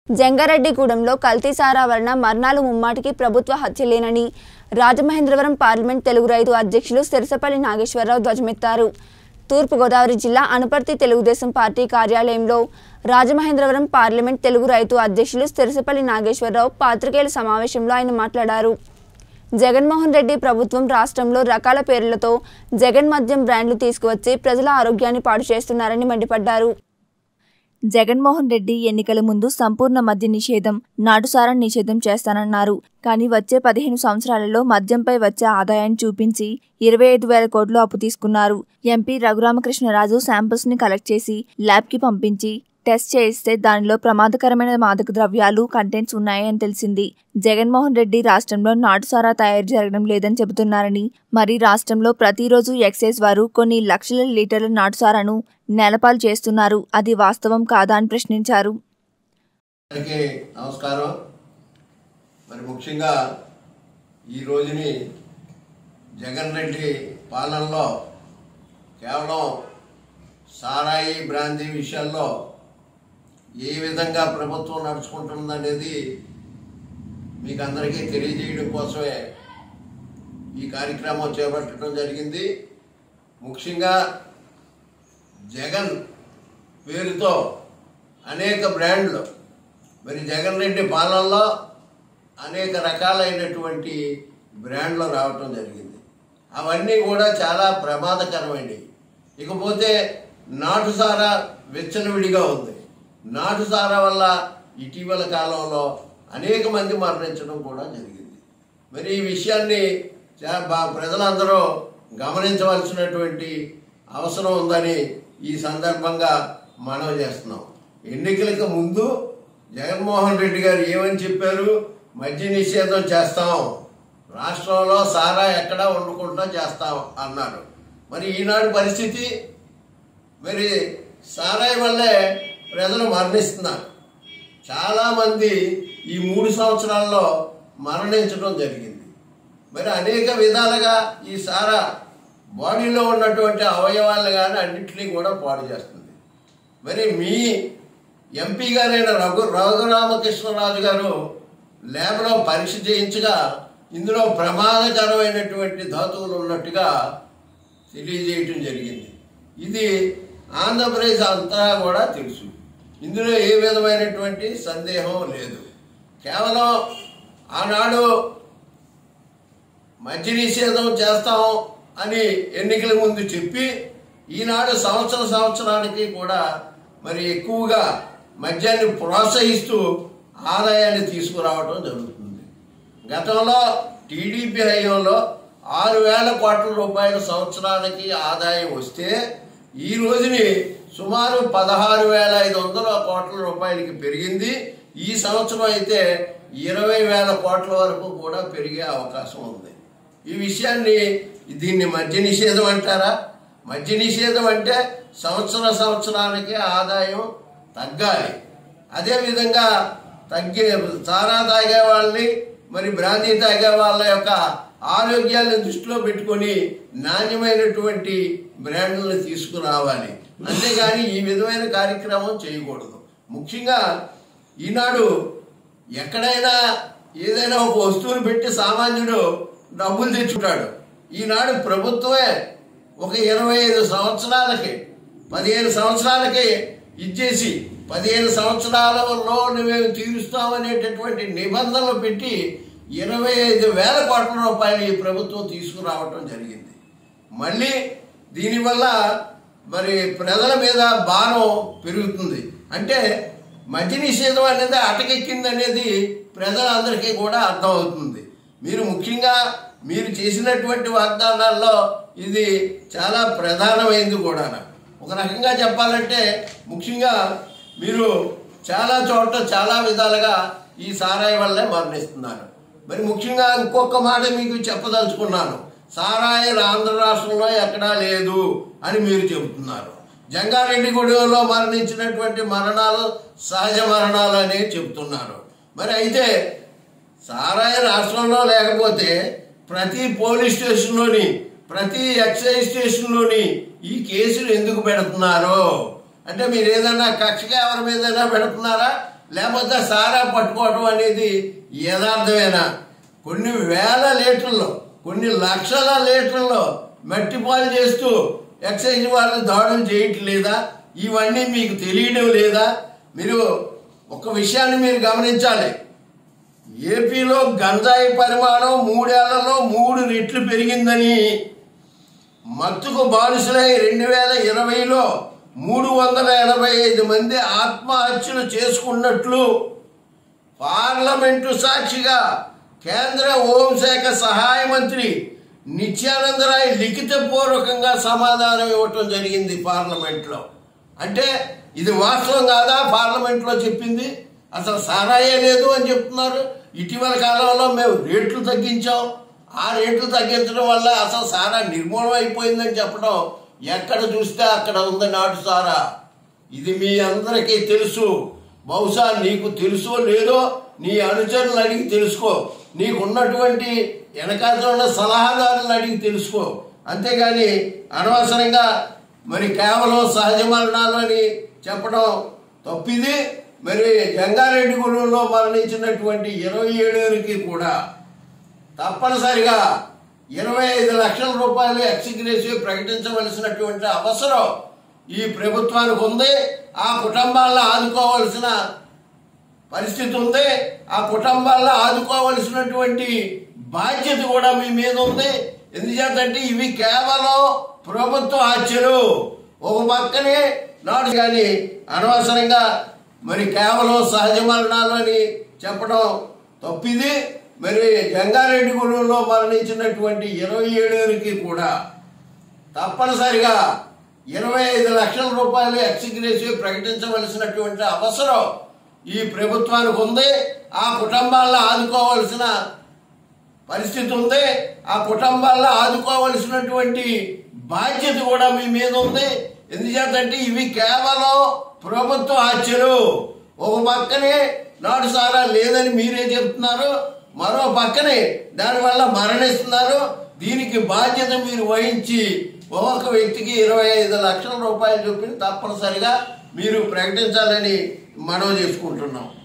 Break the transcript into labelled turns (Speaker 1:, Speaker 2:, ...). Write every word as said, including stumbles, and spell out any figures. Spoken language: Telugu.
Speaker 1: జంగారెడ్డిగూడెంలో కల్తీ సారా వలన మరణాలు ముమ్మాటికి ప్రభుత్వ హత్యలేనని రాజమహేంద్రవరం పార్లమెంట్ తెలుగు రైతు అధ్యక్షులు సిరసపల్లి నాగేశ్వరరావు ధ్వజమెత్తారు. తూర్పుగోదావరి జిల్లా అనపర్తి తెలుగుదేశం పార్టీ కార్యాలయంలో రాజమహేంద్రవరం పార్లమెంట్ తెలుగు రైతు అధ్యక్షులు సిరసపల్లి నాగేశ్వరరావు పాత్రికేయుల సమావేశంలో ఆయన మాట్లాడారు. జగన్మోహన్ రెడ్డి ప్రభుత్వం రాష్ట్రంలో రకాల పేర్లతో జగన్ మద్యం బ్రాండ్లు తీసుకువచ్చి ప్రజల ఆరోగ్యాన్ని పాడు చేస్తున్నారని మండిపడ్డారు. జగన్మోహన్ రెడ్డి ఎన్నికల ముందు సంపూర్ణ మద్య నిషేధం, నాటుసారా నిషేధం చేస్తానన్నారు. కానీ వచ్చే పదిహేను సంవత్సరాలలో మద్యంపై వచ్చే ఆదాయాన్ని చూపించి ఇరవై ఐదు వేల కోట్లు అప్పు తీసుకున్నారు. ఎంపీ రఘురామకృష్ణరాజు శాంపిల్స్ ని కలెక్ట్ చేసి ల్యాబ్ కి పంపించి టెస్ట్ చేయిస్తే దానిలో ప్రమాదకరమైన మాదక ద్రవ్యాలు కంటెంట్స్ ఉన్నాయని తెలిసింది. జగన్మోహన్ రెడ్డి రాష్ట్రంలో నాటుసారా తయారు జరగడం లేదని చెబుతున్నారని, మరి రాష్ట్రంలో ప్రతిరోజు ఎక్సైజ్ వారు కొన్ని లక్షల లీటర్ల నాటుసారాను నేలపాలు చేస్తున్నారు. అది వాస్తవం కాదా అని ప్రశ్నించారు.
Speaker 2: నమస్కారం. మరి ముఖ్యంగా ఈ రోజుని జగన్ రెడ్డి పాలనలో కేవలం సారాయి బ్రాందీ విషయాల్లో ఏ విధంగా ప్రభుత్వం నడుచుకుంటుందనేది మీకు అందరికీ తెలియజేయడం కోసమే ఈ కార్యక్రమం చేపట్టడం జరిగింది. ముఖ్యంగా జగన్ పేరుతో అనేక బ్రాండ్లు మరి జగన్ రెడ్డి పాలనలో అనేక రకాలైనటువంటి బ్రాండ్లు రావటం జరిగింది. అవన్నీ కూడా చాలా ప్రమాదకరమైనవి. ఇకపోతే నాటుసారా విచ్చలవిడిగా ఉంది. నాటుసారా వల్ల ఇటీవల కాలంలో అనేక మంది మరణించడం కూడా జరిగింది. మరి ఈ విషయాన్ని ప్రజలందరూ గమనించవలసినటువంటి అవసరం ఉందని ఈ సందర్భంగా మనవి చేస్తున్నాం. ఎన్నికలకు ముందు జగన్మోహన్ రెడ్డి గారు ఏమని చెప్పారు? మద్య నిషేధం చేస్తాం, రాష్ట్రంలో సారా ఎక్కడా వండుకుంటా చేస్తాం అన్నారు. మరి ఈనాడు పరిస్థితి, మరి సారాయి వల్లే ప్రజలు మరణిస్తున్నారు. చాలామంది ఈ మూడు సంవత్సరాల్లో మరణించడం జరిగింది. మరి అనేక విధాలుగా ఈ సారా బాడీలో ఉన్నటువంటి అవయవాలు కానీ అన్నింటినీ కూడా పాడు చేస్తుంది. మరి మీ ఎంపీ గారైన రఘు రఘురామకృష్ణరాజు గారు ల్యాబ్లో పరీక్ష చేయించగా ఇందులో ప్రమాదకరమైనటువంటి ధాతువులు ఉన్నట్టుగా తెలియజేయటం జరిగింది. ఇది ఆంధ్రప్రదేశ్ అంతా కూడా తెలుసు. ఇందులో ఏ విధమైనటువంటి సందేహం లేదు. కేవలం ఆనాడు మద్య నిషేధం చేస్తాం అని ఎన్నికల ముందు చెప్పి ఈనాడు సంవత్సర సంవత్సరానికి కూడా మరి ఎక్కువగా మద్యాన్ని ప్రోత్సహిస్తూ ఆదాయాన్ని తీసుకురావడం జరుగుతుంది. గతంలో టీడీపీ హయాంలో ఆరు వేల కోట్ల రూపాయల సంవత్సరానికి ఆదాయం వస్తే ఈ రోజుని సుమారు పదహారు వేల ఐదు వందల కోట్ల రూపాయలకి పెరిగింది. ఈ సంవత్సరం అయితే ఇరవై వేల కోట్ల వరకు కూడా పెరిగే అవకాశం ఉంది. ఈ విషయాన్ని దీన్ని మద్య నిషేధం అంటారా? మద్య నిషేధం అంటే సంవత్సర సంవత్సరానికి ఆదాయం తగ్గాలి. అదేవిధంగా తగ్గే సారా తాగే వాళ్ళని మరి బ్రాందీ తాగే వాళ్ళ యొక్క ఆరోగ్యాన్ని దృష్టిలో పెట్టుకొని నాణ్యమైనటువంటి బ్రాండ్లను తీసుకురావాలి. అంతేగాని ఈ విధమైన కార్యక్రమం చేయకూడదు. ముఖ్యంగా ఈనాడు ఎక్కడైనా ఏదైనా ఒక వస్తువును పెట్టి సామాన్యుడు డబ్బులు తెచ్చుకుంటాడు. ఈనాడు ప్రభుత్వమే ఒక ఇరవై ఐదు సంవత్సరాలకి పదిహేను సంవత్సరాలకి ఇచ్చేసి పదిహేను సంవత్సరాలలో మేము తీరుస్తామనేటటువంటి నిబంధనలు పెట్టి ఇరవై ఐదు వేల కోట్ల రూపాయలు ఈ ప్రభుత్వం తీసుకురావటం జరిగింది. మళ్ళీ దీనివల్ల మరి ప్రజల మీద భారం పెరుగుతుంది. అంటే మద్య నిషేధం అనేది అటకెక్కింది అనేది ప్రజలందరికీ కూడా అర్థమవుతుంది. మీరు ముఖ్యంగా మీరు చేసినటువంటి వాగ్దానాల్లో ఇది చాలా ప్రధానమైంది కూడా. ఒక రకంగా చెప్పాలంటే ముఖ్యంగా మీరు చాలా చోట్ల చాలా విధాలుగా ఈ సారాయి వల్లే మరణిస్తున్నారు. మరి ముఖ్యంగా ఇంకొక మాట మీకు చెప్పదలుచుకున్నాను. సారాయి ఆంధ్ర రాష్ట్రంలో ఎక్కడా లేదు అని మీరు చెబుతున్నారు. జంగారెడ్డిగూడెంలో మరణించినటువంటి మరణాలు సహజ మరణాలు అని చెబుతున్నారు. మరి అయితే సారాయి రాష్ట్రంలో లేకపోతే ప్రతి పోలీస్ స్టేషన్లోని ప్రతి ఎక్సైజ్ స్టేషన్లోని ఈ కేసులు ఎందుకు పెడుతున్నారు? అంటే మీరు ఏదైనా కక్షగా ఎవరి మీదైనా పెడుతున్నారా? లేకపోతే సారా పట్టుకోవడం అనేది యథార్థమేనా? కొన్ని వేల లీటర్లు, కొన్ని లక్షల లీటర్లు మట్టిపాలు చేస్తూ ఎక్సైజ్ వాళ్ళు దాడులు చేయట్లేదా? ఇవన్నీ మీకు తెలియడం లేదా? మీరు ఒక విషయాన్ని మీరు గమనించాలి. ఏపీలో గంజాయి పరిమాణం మూడేళ్లలో మూడు రెట్లు పెరిగిందని, మత్తుకు బానిసలై రెండు వేల ఇరవైలో మూడు వందల ఎనభై ఐదు మంది ఆత్మహత్యలు చేసుకున్నట్లు పార్లమెంటు సాక్షిగా కేంద్ర హోంశాఖ సహాయ మంత్రి నిత్యానందరాయ్ లిఖితపూర్వకంగా సమాధానం ఇవ్వటం జరిగింది పార్లమెంట్లో. అంటే ఇది వాస్తవం కాదా? పార్లమెంట్లో చెప్పింది అసలు సారాయే లేదు అని చెప్తున్నారు. ఇటీవల కాలంలో మేము రేట్లు తగ్గించాం, ఆ రేట్లు తగ్గించడం వల్ల అసలు సారా నిర్మూలన అయిపోయిందని చెప్పడం ఎక్కడ చూస్తే అక్కడ ఉంది నాటు సారా. ఇది మీ అందరికీ తెలుసు. బహుశా నీకు తెలుసో లేదో నీ అనుచరులను అడిగి తెలుసుకో, నీకున్నటువంటి వెనకాల ఉన్న సలహాదారులను అడిగి తెలుసుకో. అంతేగాని అనవసరంగా మరి కేవలం సహజ మరణాలు అని చెప్పడం తప్పిది. మరి జంగారెడ్డి గూడెంలో మరణించినటువంటి ఇరవై ఏడుగురికి కూడా తప్పనిసరిగా ఇరవై ఐదు లక్షల రూపాయలు ఎక్స్గ్రేషియో ప్రకటించవలసినటువంటి అవసరం ఈ ప్రభుత్వానికి ఉంది. ఆ కుటుంబాలను ఆదుకోవలసిన పరిస్థితి ఉంది. ఆ కుటుంబాలను ఆదుకోవలసినటువంటి బాధ్యత కూడా మీ మీద ఉంది. ఎందుచేతంటే ఇవి కేవలం ప్రభుత్వ హత్యలు. ఒక పక్కనే నాడు కానీ అనవసరంగా మరి కేవలం సహజ మరణాలు అని చెప్పడం తప్పిది. మరి జంగారెడ్డి గూడెంలో మరణించినటువంటి ఇరవై ఏడుగురికి కూడా తప్పనిసరిగా ఇరవై ఐదు లక్షల రూపాయలు ఎక్స్గ్రేషియో ప్రకటించవలసినటువంటి అవసరం ఈ ప్రభుత్వానికి ఉంది. ఆ కుటుంబాలను ఆదుకోవలసిన పరిస్థితి ఉంది. ఆ కుటుంబాలను ఆదుకోవలసినటువంటి బాధ్యత కూడా మీ మీద ఉంది. ఎందుచేతంటే ఇవి కేవలం ప్రభుత్వ హత్యలు. ఒక పక్కనే నాటు సారా లేదని మీరే చెప్తున్నారు, మరో పక్కనే దానివల్ల మరణిస్తున్నారు. దీనికి బాధ్యత మీరు వహించి ఒక్కొక్క వ్యక్తికి ఇరవై ఐదు లక్షల రూపాయలు చొప్పున తప్పనిసరిగా మీరు ప్రకటించాలని మనవి చేసుకుంటున్నాం.